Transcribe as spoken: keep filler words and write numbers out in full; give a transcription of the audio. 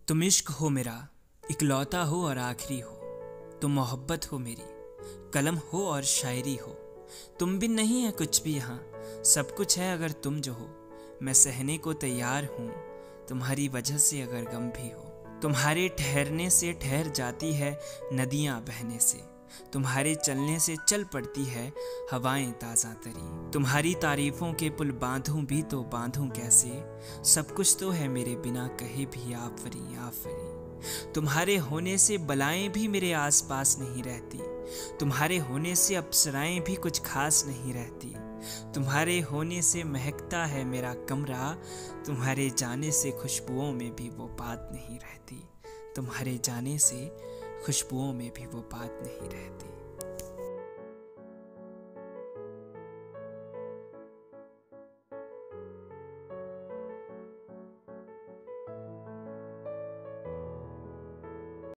तुम इश्क हो मेरा, इकलौता हो और आखिरी हो। तुम मोहब्बत हो मेरी, कलम हो और शायरी हो। तुम बिन नहीं है कुछ भी यहाँ, सब कुछ है अगर तुम जो हो। मैं सहने को तैयार हूँ तुम्हारी वजह से अगर गम भी हो। तुम्हारे ठहरने से ठहर जाती है नदियाँ बहने से, तुम्हारे चलने से चल पड़ती है हवाएं ताज़ा तरी। तुम्हारी तारीफ़ों के पुल बांधूं भी तो बांधूं कैसे, सब कुछ तो है मेरे बिना कहे भी आफरी आफरी। तुम्हारे होने से बलाएं भी मेरे आसपास नहीं रहती, तुम्हारे होने से अप्सराएं भी कुछ खास नहीं रहती। तुम्हारे होने से महकता है मेरा कमरा, तुम्हारे जाने से खुशबुओं में भी वो बात नहीं रहती। तुम्हारे जाने से खुशबुओं में भी वो बात नहीं रहती।